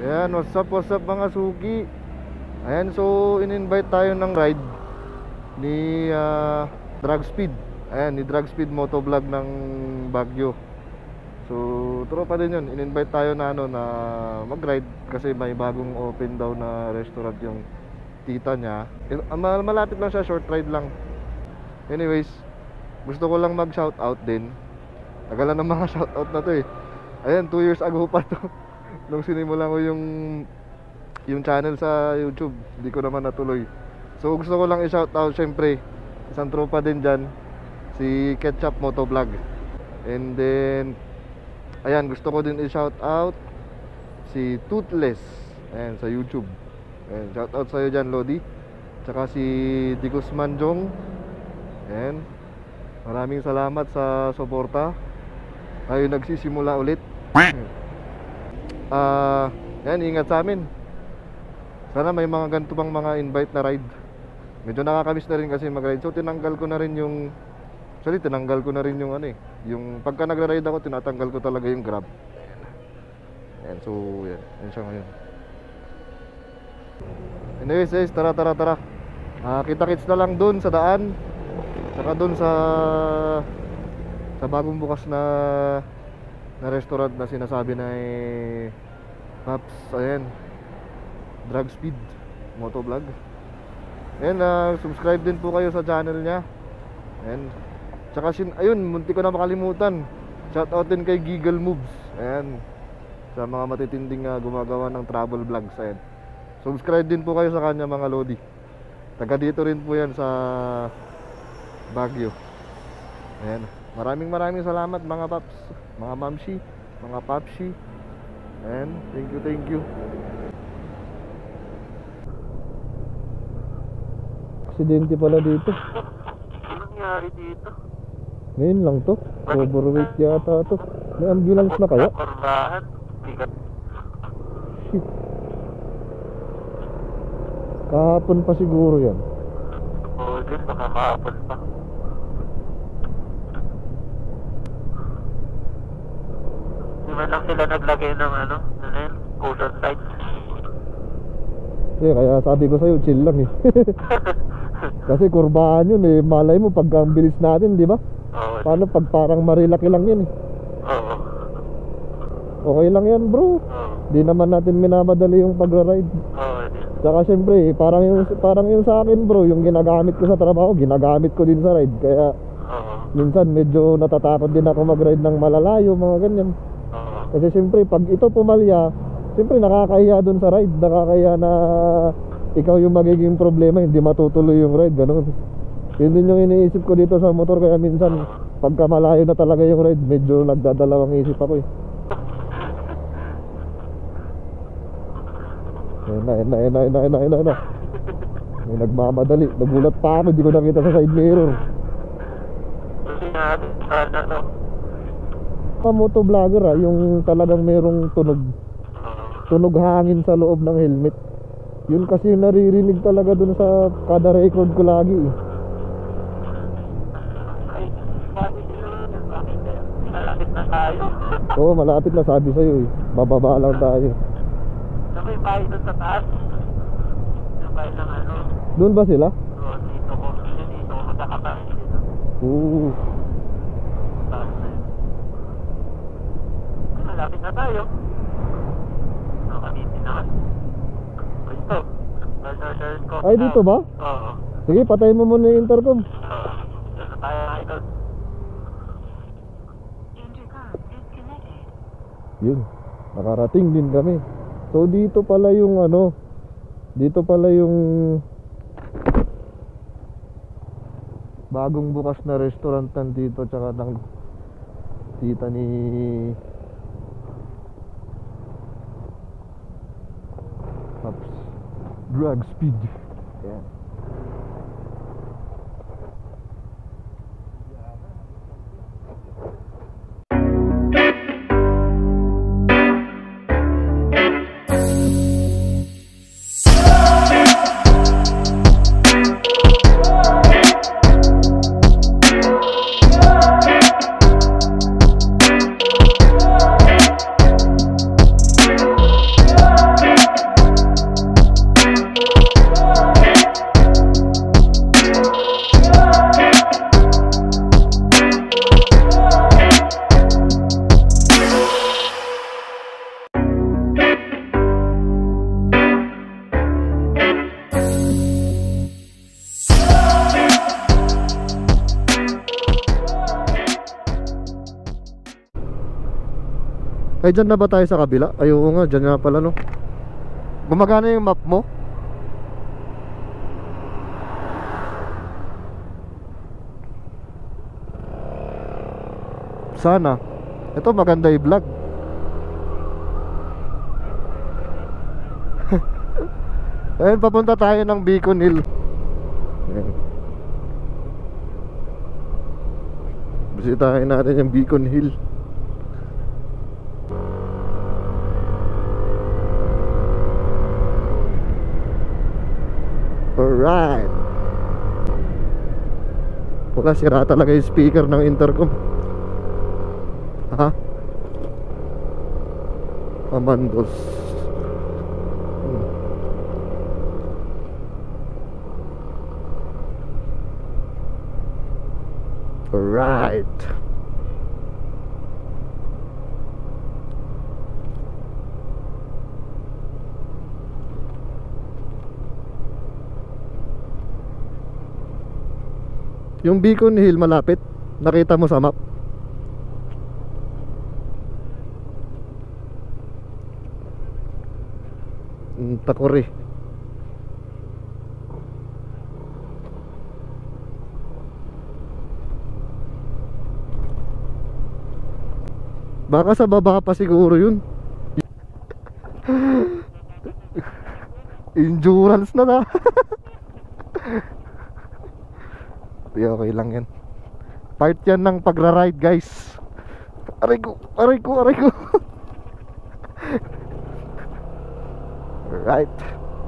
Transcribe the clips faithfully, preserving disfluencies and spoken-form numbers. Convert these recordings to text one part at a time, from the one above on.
Ayan, what's up, what's up mga suki. Ayan, so in-invite tayo ng ride ni uh, Drag Speed. Ayan, ni Drag Speed Motovlog ng Baguio. So, tropa din yun. In-invite tayo na ano, na mag-ride kasi may bagong open daw na restaurant yung tita niya. Malapit lang siya, short ride lang. Anyways, gusto ko lang mag-shoutout din. Tagalan ng mga shoutout na to eh. Ayan, two years ago pa to nung sinimulan ko yung yung channel sa YouTube. Hindi ko naman natuloy. So gusto ko lang i-shoutout syempre isang tropa din dyan, si Ketchup Motovlog. And then ayan, gusto ko din i-shoutout si Toothless, ayan, sa YouTube. Ayan, shoutout sa'yo dyan, Lodi. Tsaka si Digos Manjong. Ayan, maraming salamat sa suporta. Tayo nagsisimula ulit. Ah, uh, yan, ingat sa amin. Sana may mga ganito bang mga invite na ride. Medyo nakakamiss na rin kasi mag-ride. So tinanggal ko na rin yung Actually tinanggal ko na rin yung ano eh, yung pagka nagra-ride ako, tinatanggal ko talaga yung Grab. Ayan, so yan, yan siya ngayon. Anyways guys, tara tara tara. uh, Kita-kits na lang dun sa daan. Saka dun sa Sa bagong bukas na na restaurant na sinasabi na eh, Paps, ayan, Drag Speed Motovlog. Ayan, uh, subscribe din po kayo sa channel niya. Ayan, tsaka sin, ayun, munti ko na makalimutan, shoutout din kay Giggle Moves. Ayan, sa mga matitinding uh, gumagawa ng travel vlogs. Ayan, subscribe din po kayo sa kanya mga Lodi. Taga dito rin po yan sa Baguio. Ayan, maraming maraming salamat mga paps, mga mamshi, mga papshi. And thank you, thank you. Aksidente pala dito. Ano nangyari dito? Ngayon lang to, overweight yata to. May ambulance na kaya? Korbahan. Shit. Kahapon pa siguro yan. Oo, din baka kahapon pa. Di ba lang sila naglagay ng ano, ano yun, caution sign? Eh, kaya sabi ko sa'yo, chill lang eh. Kasi kurbahan yun eh, malay mo pag ang bilis natin, di ba? Oo. Paano pag parang marilaki lang yun eh. Oo. Okay lang yan bro. Oo. Di naman natin minamadali yung pagra-ride. Oo. Tsaka syempre, parang yung, parang yung sa akin bro, yung ginagamit ko sa trabaho, ginagamit ko din sa ride. Kaya Oo. minsan medyo natatakot din ako mag-ride ng malalayo, mga ganyan. Kasi siyempre pag ito pumalya, siyempre nakakahiya dun sa ride. Nakakahiya na ikaw yung magiging problema, hindi matutuloy yung ride, gano'n. Yun din yung iniisip ko dito sa motor. Kaya minsan pagka malayo na talaga yung ride, medyo nagdadalawang isip ako eh. Ayun na, ayun na, ayun na, ayun na, ayun na, ayun na. May nagmamadali, nagulat pa ako, hindi ko nakita sa side mirror. Kasi natin, sana no? Motovlogger ah, yung talagang merong tunog, tunog hangin sa loob ng helmet. Yun kasi yung naririnig talaga dun sa kada record ko lagi eh. Ay, sabi nila, malapit na tayo. Oo, malapit na, sabi sa'yo eh. Bababa lang tayo. Na may bahay doon sa taas. Yung bahay ng ano. Doon ba sila? Oo, dito ko. Dito ko magkakabahay dito. Oo. Taas na yun. Malapit na tayo. Nakamitin naman. Ito. Ay, dito ba? Oo. Sige, patayin mo muna yung intercom. Oo. Dito na tayo idol. Yun, nakarating din kami. So dito pala yung ano, dito pala yung bagong bukas na restaurant nandito, tsaka ng tita ni Paps, Drag Speed. Ayan. Ay, dyan na ba tayo sa kabila? Ay, oo nga, dyan na pala, no? Gumagana yung map mo? Sana. Ito, maganda yung vlog. Ayun, papunta tayo ng Beacon Hill. Ayan. Bisitahin natin yung Beacon Hill. Alright. Wala, sira talaga yung speaker ng intercom. Ha? Amandos. hmm. Alright. Yung Beacon Hill malapit. Nakita mo sa map? Mm, Takori. Baka sa baba pa siguro yun. Endurance na na. Di, okay lang yan. Part yan ng pagra-ride, guys. Aray ko, aray ko, aray ko. Right.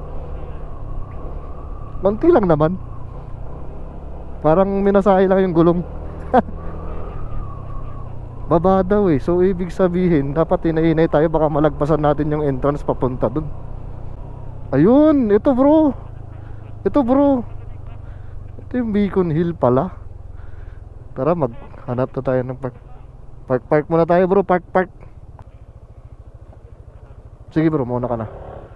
Konti lang naman. Parang minasahe lang yung gulong. Baba daw eh. So ibig sabihin dapat inainay tayo, baka malagpasan natin yung entrance papunta dun. Ayun, ito bro. Ito bro. Ito yung Beacon Hill pala. Tara, maghanap na tayo ng park. Park park muna tayo bro, park park. Sige bro, muna ka na.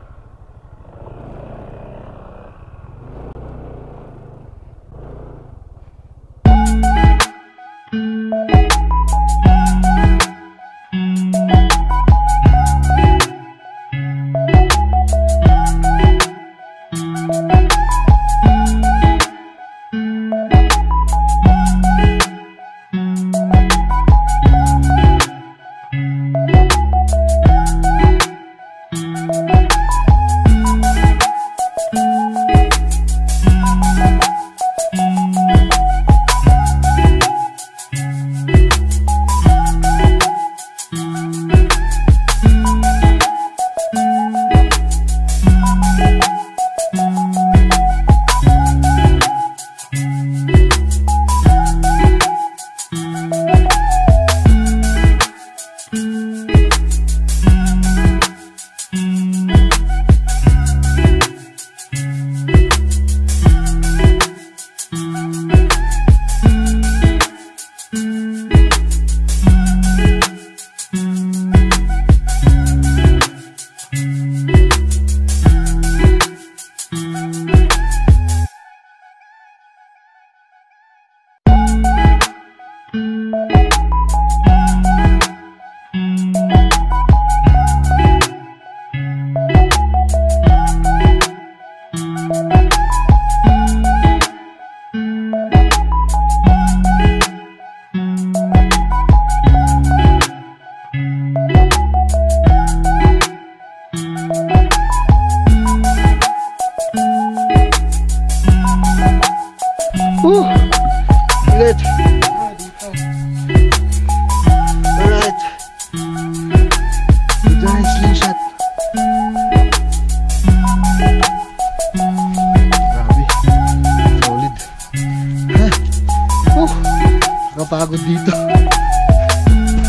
Pagod dito.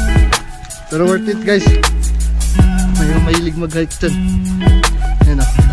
Pero worth it guys. May mahilig mag-hike dyan. Ayan o.